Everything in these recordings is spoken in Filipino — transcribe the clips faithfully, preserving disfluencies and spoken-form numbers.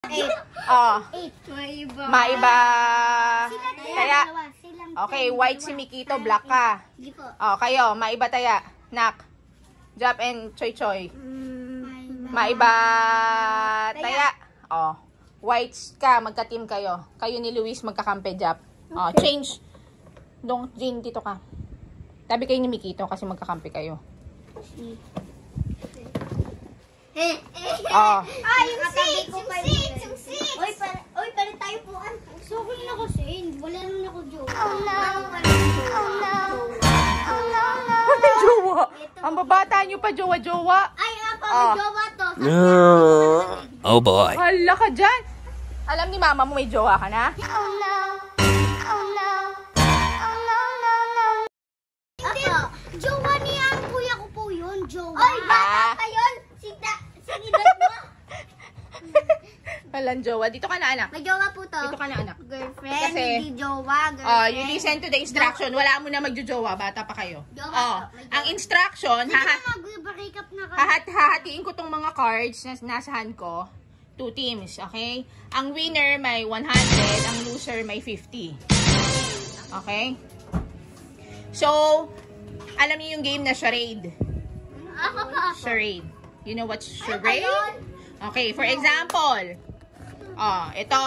Eight. Oh. Eight. Maiba. Maiba. Taya. Silang Okay, white si Mikito, black ka. Sige po. Oh, kayo, maiba taya. Nak. Jap and Choy Choy. Maiba taya. Oh. Whites ka, magka-team kayo. Kayo ni Luis magkakampe, Jap. Oh, change. Dong, Jane, dito ka. Tabi kayo ni Mikito kasi magkakampi kayo. Eh, Oh. Ay, yung six! Yung six! Yung six! Uy, para, uy, para tayo po. So, ko na ako sin. Wala naman ako jowa. Oh, no. Oh, no. Oh, no, no. Ano jowa? Ang babata nyo pa, jowa-jowa. Ay, nga pa, Oh. jowa to. Oh boy. Hala ka dyan. Alam ni mama mo may jowa ka na? Oh, no. Oh, no. Oh, no, no, no. Hindi, jowa niya ang kuya ko po yun, jowa. Ay, bata pa yun. Sita, sinidad mo. Walang jowa. Dito ka na, anak. May jowa po to. Dito ka na, anak. Girlfriend, Kasi- hindi jowa, Oh, girlfriend. you listen to the instruction. Wala mo na magjojowa. Bata pa kayo. Jowa Oh, to. May ang jowa. instruction, Sige hahat na, mag-recap na ka. hahat hahatiin ko tong mga cards na nasa hand ko. Two teams, okay? Ang winner may one hundred, ang loser may fifty. Okay? So, alam niyo yung game na charade. Ako pa, ako. Charade. You know what's Ano charade? yun? Okay, for example, oh, ito.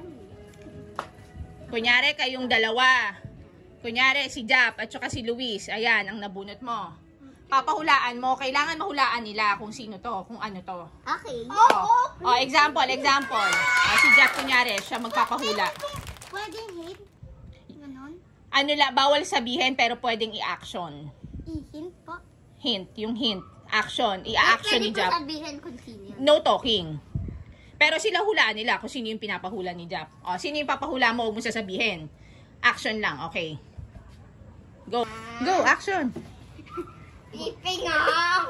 Kunyari kayong dalawa. Kunyari si Jap at saka si Luis. Ayan, ang nabunot mo. Papahulaan mo. Kailangan mahulaan nila kung sino to, kung ano to. Okay. Oh, oh example, example. Oh, si Jap, kunyari, siya magpapahula. Pwedeng hit? Ganon? Ano la, bawal sabihin pero pwedeng i-action. I-hint po? Hint, yung hint. Action. I-action ni Pwede Jap. po sabihin continue. No talking. Pero sila hulaan nila kung sino yung pinapahula ni Jap. O, sino yung papahula mo, huwag mo sasabihin. Action lang, okay. Go. Go, action. Iping ah!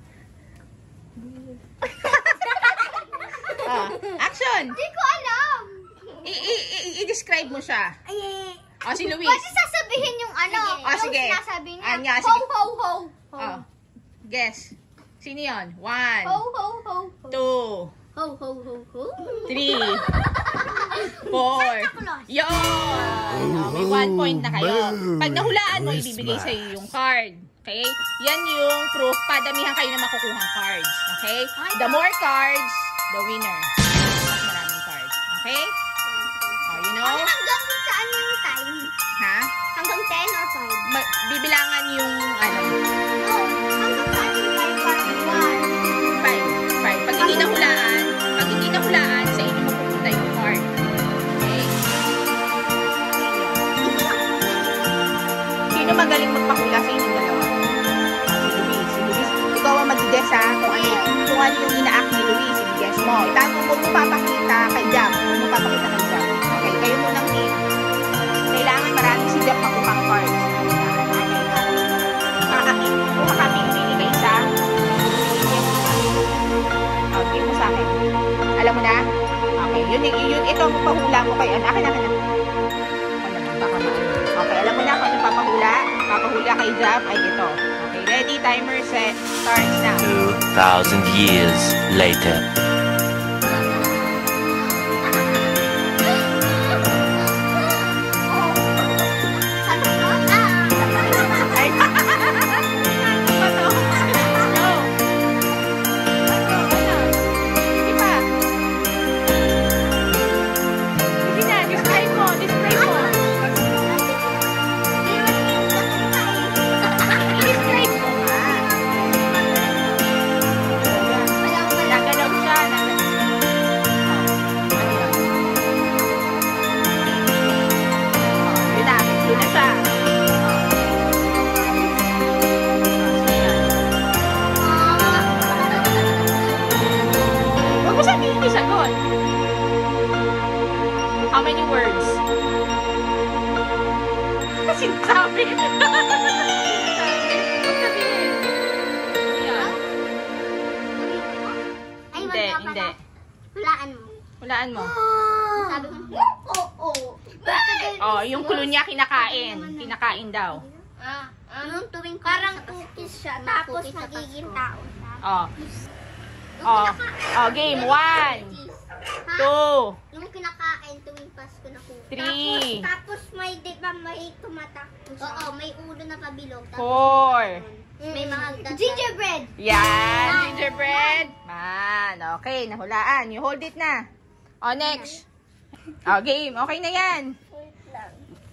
Oh, action. Hindi ko alam! I- i- i- I-describe mo siya. Ay, O, si Luis. pwede sasabihin yung ano. Oh, yung sige. sinasabi niya. Anya, ho, sige. ho, ho, ho. Oh, guess. Sino yun? One, Ho, ho, ho, ho. two, Ho, ho, ho, ho. three, four. Santa Claus. Yun! Oh, may one point na kayo. Pag nahulaan mo, ibibigay sa iyo yung card. Okay? Yan yung proof. Padamihan kayo na makukuhang cards. Okay? The more cards, the winner. Mas maraming cards. Okay? Oh, you know? Hanggang saan yung time? Ha? Hanggang ten or five? Ma- bibilangan yung ano, No, hanggang saan yung time? Parang one. five. Five. Pag hindi nahulaan, pag hindi nahulaan, sa inyo mapupunta yung card. Okay? Sino magaling magpahula sa inyong dalawa? Si Luis. Si Luis. Ikaw ang mag-guess ha kung ano, kung ano yung ina-act ni Luis. I-guess mo. Itago mo mo papakita kay Jap. Huwag mo papakita kay Jap. Okay, kayo munang team. Kailangan marami si Jap makuhang cards. Makakakit. Kung makapili kayo isa. Okay, mo sa akin. Alam mo na? Okay, yun, yun, yun ito ang pahula mo kayo. Akin, akin, akin. Ano naman, baka maano. Okay, alam mo na kung ano papahula. Papahula kay Jap ay ito. Okay, ready, timer set, starts now. Two thousand years later. Ay, Pato. Go. Ano, ano? Sige pa. Sige na, describe mo, describe mo. I-describe mo nga. Nagalaw siya, nagalaw. Oh, ano yun? Oh, yun na, yun na siya. Huwag mo sabihin yung sagot. How many words? Kasi sabi. Sabihin. Yan. Ay, Hindi, wala hindi. pala. Hulaan mo. Hulaan mo. Sabi ko, oo, oo. Oh, yung kulo niya kinakain. Kinakain daw. Ah, Yung tuwing parang cookies siya, tapos magiging tao siya. Oh. Oh. Oh, game. One, Two. Yung kinakain tuwing Pasko na kuha. Three. Tapos, tapos may, di ba, may tumatakbo siya. Oo, may ulo na pabilog. Tapos, Four. may mga gingerbread. Yan, gingerbread. Man, okay, nahulaan. You hold it na. O, next. O, game. Okay na yan. Wait lang.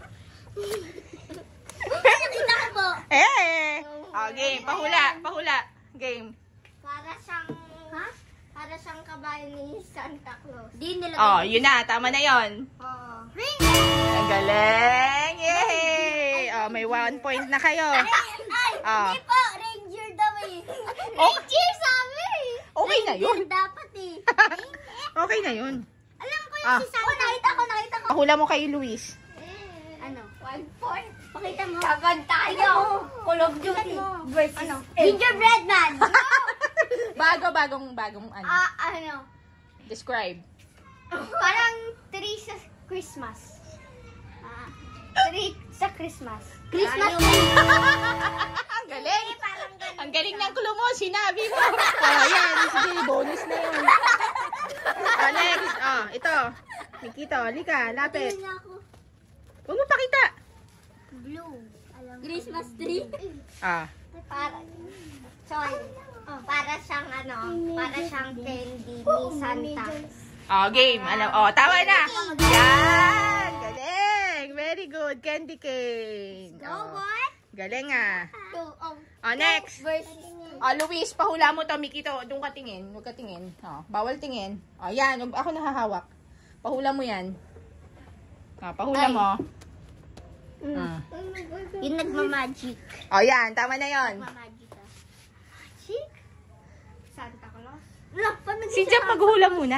Nakita ko po. Eh. O, game. Pahula. Pahula. Game. Para siyang, ha? Para siyang kabayo ni Santa Claus. Di nila. O, yun na. Tama na yun. Oo. Ring! Ang galing. Yay. O, may one point na kayo. Ay, Ah. hindi po. Ranger daw eh. Oh. Ranger sabi. Okay na yun. Ranger dapat eh. Okay na yun. Alam ko yung Ah. si Santa. Oh, nakita ko, nakita ko. Pahula mo kay Luis. Ano? One point. Pakita mo. Saban tayo. Call of Duty. Versus. Ano? Gingerbread man. Bago, bagong, bagong ano. Ah, ano? Describe. Parang tree sa Christmas. Ah, tree sa Christmas. Christmas tree. Ang galing. Parang ganun. Ang galing ng clue mo. Sinabi mo. Oh, yan. Sige, bonus na yun. Oh, next. Oh, ito. Mikito, halika. Lapit. Tingnan ako. Huwag mo pakita. Blue. Christmas tree. Ah. Para, sorry. Para siyang ano, para siyang candy ni Santa. Oh, game. Alam, oh, tama na. Yan. Galing. Very good. Candy cane. Go, Oh, what? galing ah. Two, oh. Oh, next. Versus. Oh, Luis, pahula mo to, Mikito. Doon ka tingin. Huwag ka tingin. Oh, bawal tingin. Oh, yan. Huwag- Ako nahahawak. Pahula mo yan. Oh, pahula Ay. mo. Mm. Ah. Yung nagmamagic. Oh, yan. Tama na yon. Nagmamagic ka. Magic? Santa Claus? Wala pa Si Jam, maghula muna.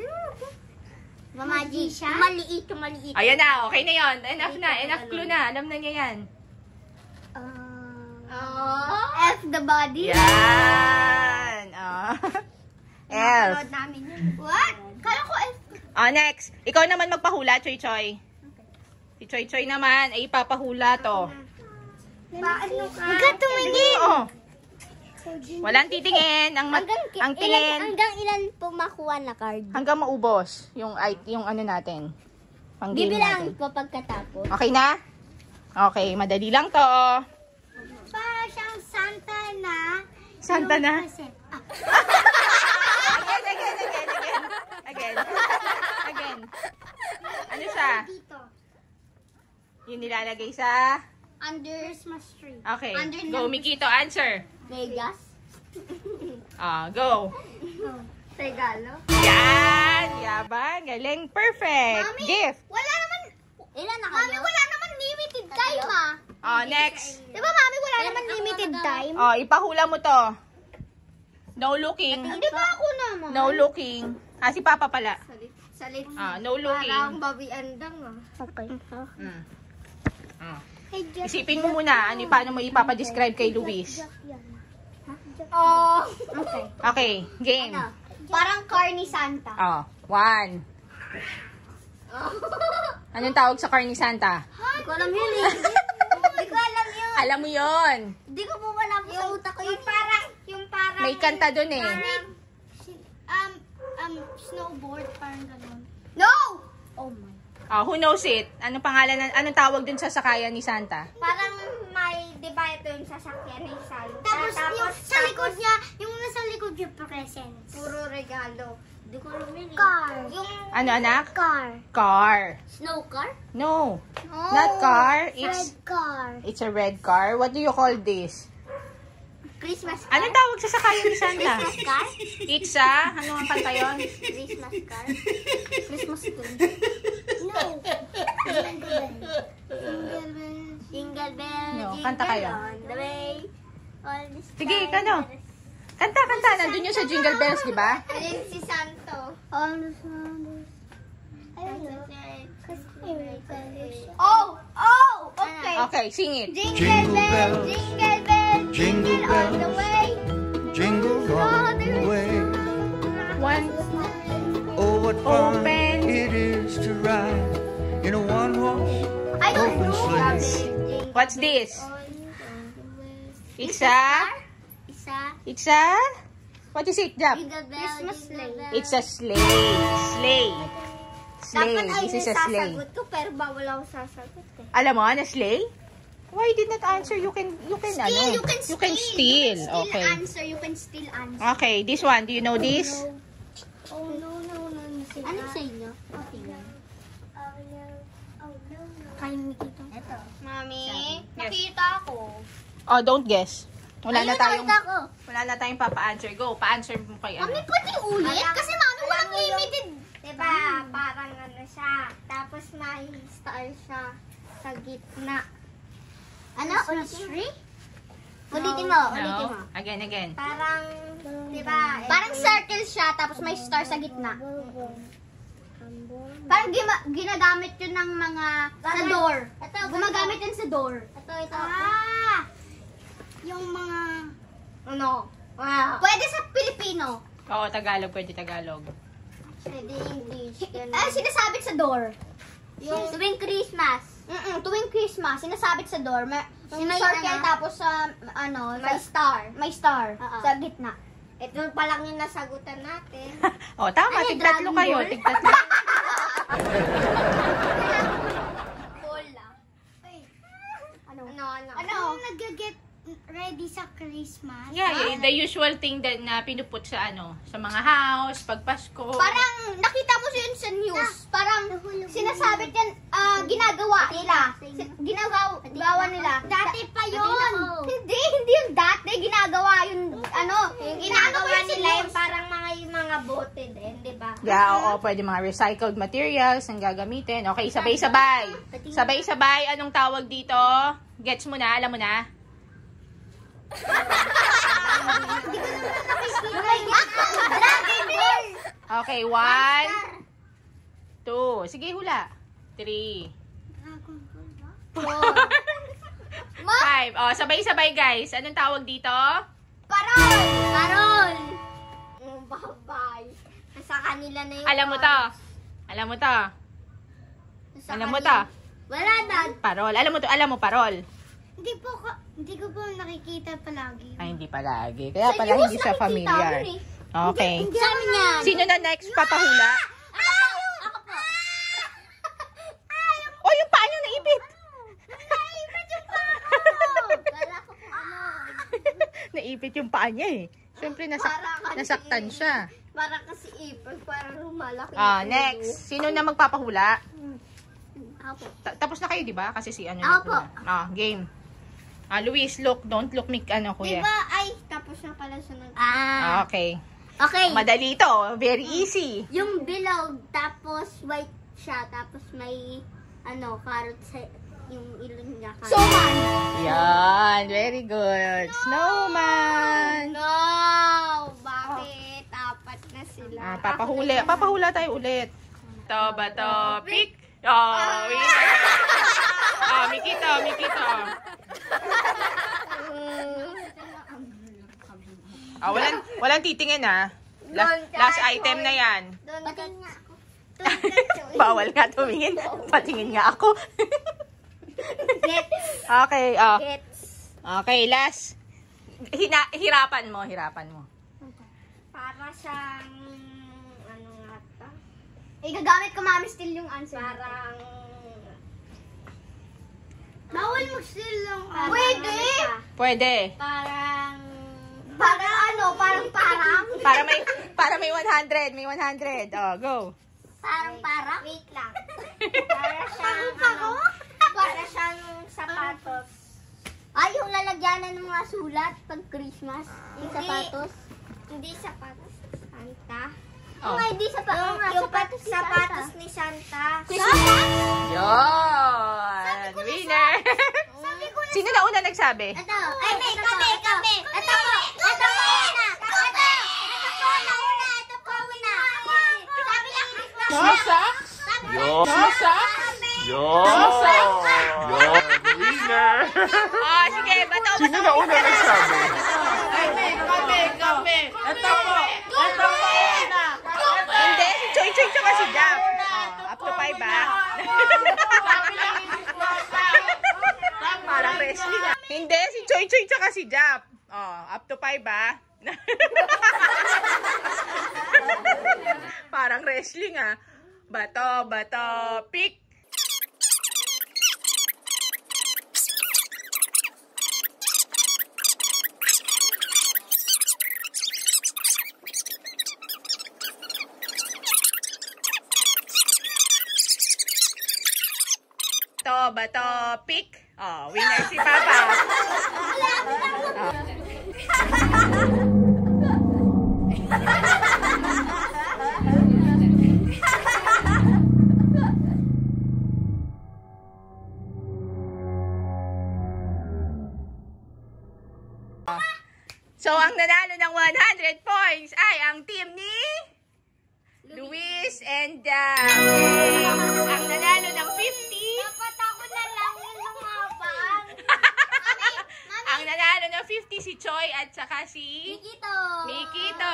Mamagic siya? Maliit, maliit. Ayan na. Okay na yon. Enough na. Enough clue na. Alam na niya yan. Uh, F the body? Yan. Oh. Elf. Napanood namin yun. What? Kala ko F. Oh, next. Ikaw naman magpahula, Choy Choy. Si Choy Choy naman ay ipapahula to. Paano ka? Huwag ka tumingin. Oo. Walang titingin. Ang, ma- Hanggang, ang ilan, tingin. hanggang ilan po makuha na card? Hanggang maubos yung, ay- yung ano natin. Pang game Bibilang natin. po pagkatapos. Okay na? Okay, madali lang to. Para siyang Santa na. Santa na? Ah. Again, again, again, again. Again. Again. Ano siya? Dito. Yung nilalagay sa... Under Christmas tree. Okay. Under Go, Mikito. Answer. Vegas. Ah, go. Regalo. Yan! Yabang. Galing. Perfect. Mami, Gift. Wala naman. Ilan na kayo? Mami, wala naman limited time ha. Oh, next. Di ba mami, wala naman limited time? Oh, ipahula mo to. No looking. Hindi ba ako naman? No looking. Ah, si Papa pala. Salit. Salit. Ah, no looking. Parang babi andang ah. Okay. Mm. Ah. Hey, Jeff. Isipin mo muna ano, paano mo ipapadescribe kay Luis. Oh. Okay. Okay, game. Ano? Parang car ni Santa. Oh, one. Anong tawag sa car ni Santa? Hindi ko alam yun eh. Hindi ko alam yun. Alam mo yon. Hindi ko po wala po sa utak ko. Yung parang, yung parang. May kanta dun eh. Parang, um, um, snowboard, parang gano'n. No! Oh my. Oh, who knows it? Anong pangalan, ng- anong tawag dun sa sakayan ni Santa? Parang may, di ba ito yung sasakyan ni Santa? Tapos, yung sa likod niya, yung nasa likod niya presents. Puro regalo. Hindi ko alam yun eh. Car. Yung Ano, anak? car. Car. Snow car? No, not car. It's Red car. it's a red car. What do you call this? Christmas car? Anong tawag sa sakayan ni Santa? Christmas car? It's a, ano ang kanta yun? Christmas car? Christmas tree? No. Jingle bell. Jingle bell. Jingle bell. No, jingle kanta kayo. on the way. All this Sige, time. ikaw no. Kanta, kanta. Nandun yun sa Jingle Bells, di ba? Ayun si Santo. All the sounds. Oh! Oh! Okay. Okay, sing it. Jingle bell, jingle bell, jingle all the way. Jingle all the way. One. Oh, what fun Open. it is to ride in a one-horse I don't open know. sleigh. What's this? It's a, Isa. it's a, What is it, Jap? Christmas sleigh. It's a sleigh. Sleigh. Sleigh. Dapat ay This is a sleigh. sasagot ko, pero bawal ako sasagot eh. Alam mo, na sleigh? Why you did not answer? You can, you can, ano? You can steal. You can steal. You can still Okay. answer. You can still answer. Okay, this one. Do you know this? Oh no, no, no, no. Ano sa inyo? Okay lang. Oh no, oh no, no. Kaya nakita. Ito. Mami, nakita ako. Oh, don't guess. Wala na Ayun, tayong, nakita ko. wala na tayong papa-answer. Go, pa-answer mo kay ano. Mami, pwede ulit? Kasi mami, walang limited. Diba, parang ano siya. Tapos may star siya sa gitna. Ano? Ulitin mo? Ulitin mo, ulitin mo. No? Again, again. Parang, diba? Parang circle siya, tapos may star sa gitna. Parang gima- ginagamit yun ng mga sa door. Gumagamit yun sa door. Ito, ito. Ah! Yung mga... Ano? Wow. Pwede sa Pilipino. Oo, Tagalog. Pwede Tagalog. Pwede English. Ah, sinasabit sa door. Yung tuwing Christmas. Mm tuwing Christmas, sinasabit sa door. May, yung circle, tapos sa, ano, may star. May star. Sa gitna. Ito pa lang yung nasagutan natin. Oh, tama. Ano, Tigtatlo Dragon kayo. Ball? Tigtatlo. Bola. Ano? Ano? Ano? Ano? nag-get ready sa Christmas? Yeah, yeah, the usual thing that na pinuput sa ano, sa mga house, pag Pasko. Parang nakita mo yun sa news. Parang sinasabit yan, ah, ginagawa nila. Si- Ginagawa gawa nila. Dati pa yun. Hindi, hindi yung dati. Ginagawa yung, ano, yung ginagawa nila yung parang mga yung mga bote din, di ba? Yeah, oo, pwede mga recycled materials ang gagamitin. Okay, sabay-sabay. Sabay-sabay, anong tawag dito? Gets mo na? Alam mo na? Dragon Ball! Okay, one, two, sige hula. Three, Dragon Ball ba? Four. five. Oh, sabay-sabay guys. Anong tawag dito? Parol! Parol! Mm, bye-bye. Nasa kanila na yung... Alam mo to. Alam mo to. Nasa Alam mo kanila. to. Wala na. Parol. Alam mo to. Alam mo parol. Hindi po ko, hindi ko po nakikita palagi. Ay, hindi palagi. Kaya pala hindi siya familiar. Okay. Hindi amin yan. Sino na next papahula? Ako po. Oh, yung paa niyo naipit. Naipit yung paa ko. Kala ko po ano. Naipit yung paa niya eh. Siyempre, nasak Para kasi- nasaktan siya. Para kasi ipag, parang lumalaki. Ah, yung next. Sino na magpapahula? ulo. Ako po. Ta- tapos na kayo, di ba? Kasi si ano Ako po. nagpula. Ah, game. Ah, Luis, look. Don't look me, ano, kuya. Diba, ay, tapos na pala siya nag... Ah. Okay. Okay. Madali to. Very easy. Yung bilog, tapos white siya, tapos may, ano, carrot sa yung ilong niya. Soman! Yan. Very good. Snowman. No! Bakit? Apat na sila. Ah, papahuli. Papahula tayo ulit. To ba to? Pick. Oh, winner. Ah, Mikito, Mikito. Ah, walang, walang titingin ah. Last, last item na yan. Doon Patingin nga ako. Bawal nga tumingin. Patingin nga ako. Gets. Okay, oh. Gets. Okay, last. Hina, hirapan mo, hirapan mo. Para siyang, ano nga ta? Eh, gagamit ko mami still yung answer. Parang, bawal mo still yung answer. Pwede! Pwede. Parang, parang ano, parang parang. Para may para may one hundred, may one hundred. Oh, go. Parang parang? Wait lang. Para siyang, ano, para siyang sapatos. Ay, yung lalagyanan ng mga sulat pag Christmas. Yung sapatos. Hindi sapatos. Santa. Oh. Oh, hindi sapatos. Yung, yung sapatos, ni sapatos ni Santa. Yon. Winner. Sabi ko na. Sino na una nagsabi? Ito. Ay, may, kami, kami. Ito po. Ito po una. Ito. Ito po na una. Ito po una. Sabi lang Christmas. Nosa? Yo. Nosa? Yo. Nosa? Yo. Winner. Oh, sige. Bato, bato. Sino na una nagsabi? Kami, kami, kami. Ito po. Ito po una. Hindi, si Choy Choy tsaka si Jap. Oh, up to five ba? Parang wrestling ah. Hindi, si Choy Choy tsaka si Jap. Oh, up to five ba? Parang wrestling ah. Bato, bato, pick. Bato, bato, pick. Oh, winner si Papa. So, ang nanalo ng one hundred points ay ang team ni Luis and Dam. Ang nanalo ng fifty. Dapat ako na lang yung lumaban. Ang nanalo ng fifty si Choi at saka si Mikito. Mikito.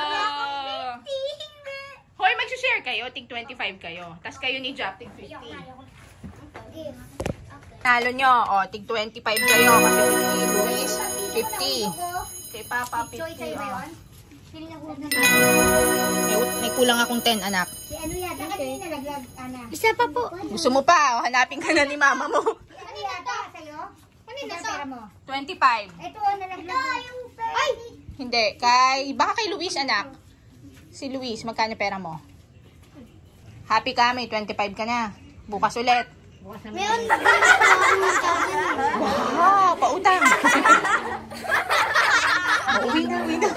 Hoy, mag-share kayo. Tig twenty-five kayo. Tapos kayo ni Jap, tig fifty. Nalo nyo. O, tig twenty-five kayo. Kasi fifty, Luis, fifty. Kay Papa, Choy, fifty. sa'yo ba O. yun? Sino na hulog na May, may kulang akong ten, anak. Si ano yata? Bakit hindi nalaglag, Ana? Isa pa po. Gusto mo pa? O, hanapin ka na ni mama mo. Ano yata sa'yo? Ano na pera mo? twenty-five. Ito, nalaglag. Ay! Hindi. Kay, baka kay Luis, anak. Si Luis, magkano pera mo? Happy ka, may twenty-five ka na. Bukas ulit. Meron ba akong charger? Wow, pautang. Oh, uwi na, uwi na.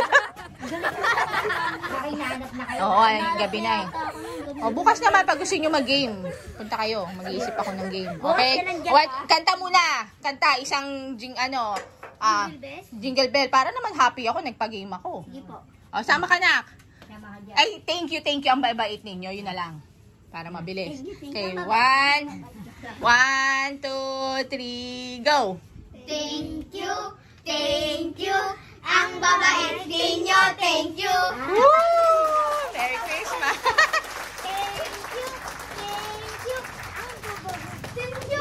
Bakit nahanap na kayo? Oo, ay, gabi na eh. O, bukas naman pag gusto nyo mag-game. Punta kayo, mag-iisip ako ng game. Okay? What, kanta muna. Kanta, isang jing, ano, ah, jingle bell. Para naman happy ako, nagpa-game ako. Sige po. O, sama ka, nak. Sama ka dyan. Ay, thank you, thank you. Ang bait ninyo, yun na lang. Para mabilis. Okay, one, one, two, three, go. Thank you, thank you. Ang babait ninyo, thank you. Woo! Merry Christmas! Thank you, thank you. Ang babait ninyo.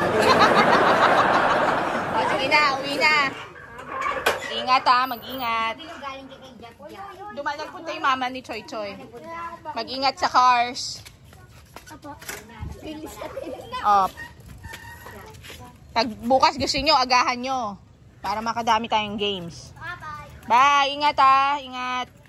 O, sige na, uwi na. Ingat ha, mag-ingat. Yung galing kay kay Jack Jack. Dumanan punta yung mama ni Choy Choy. Mag-ingat sa cars. O. Pag bukas gusto nyo, agahan nyo. Para makadami tayong games. Bye-bye. Bye! Ingat ha! Ingat!